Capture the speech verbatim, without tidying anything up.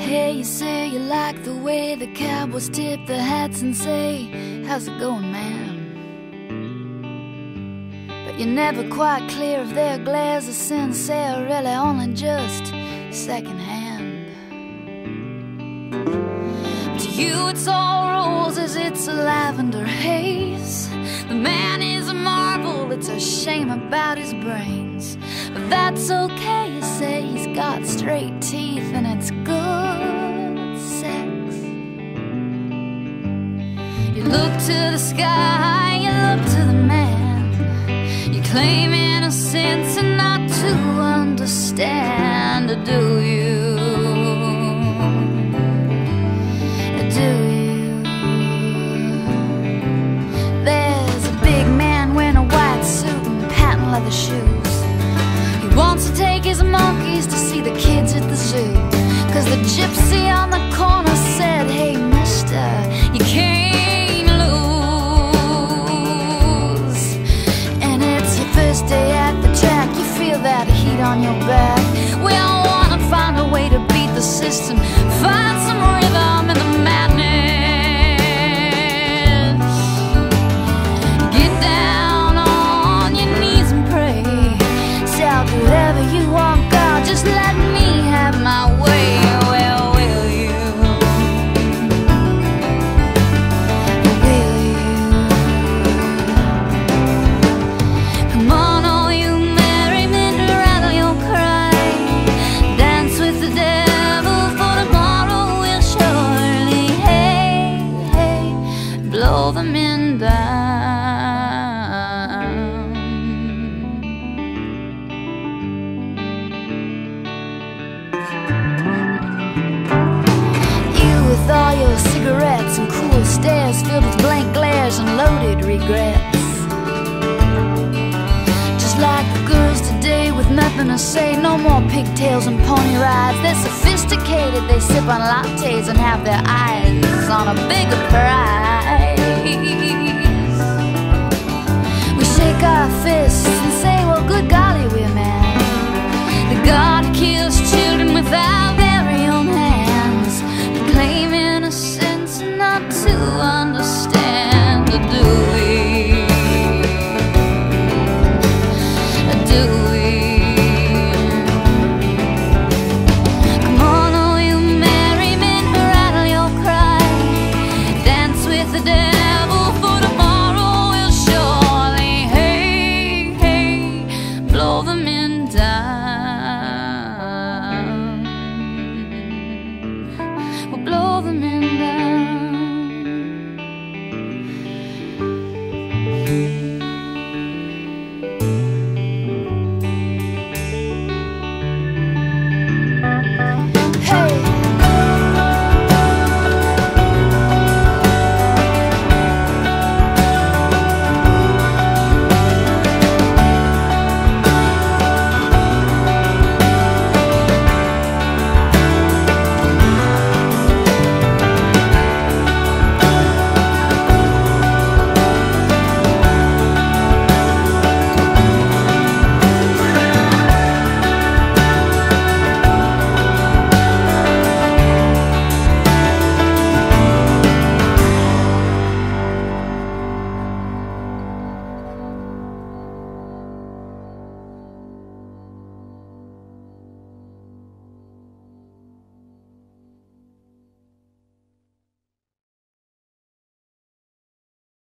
Hey, you say you like the way the cowboys tip their hats and say, how's it going, man? But you're never quite clear if their glares are sincere or really only just secondhand. To you it's all roses, it's a lavender haze. The man is a marvel, it's a shame about his brains. But that's okay, you say he's got straight teeth and it's good sex. You look to the sky, you look to the man. You claim innocence and not to understand, do you? Do you? There's a big man wearing a white suit and patent leather shoes. He wants to take his monkeys to see the kids at the zoo. Cause the gypsy on the corner said, hey mister, you can't lose. And it's your first day at the track, you feel that heat on your back. We all wanna find a way to beat the system, find some rhythm in the madness. Get down on your knees and pray. Shout whatever you want, God, just let me have my way. Well, will you? Will you? Come on, all you merry men, rattle your cry. Dance with the devil, for tomorrow will surely, hey, hey, blow the men down. With all your cigarettes and cool stares filled with blank glares and loaded regrets. Just like the girls today with nothing to say, no more pigtails and pony rides. They're sophisticated, they sip on lattes and have their eyes on a bigger prize. We shake our fists and say, well, good golly, we're mad. The God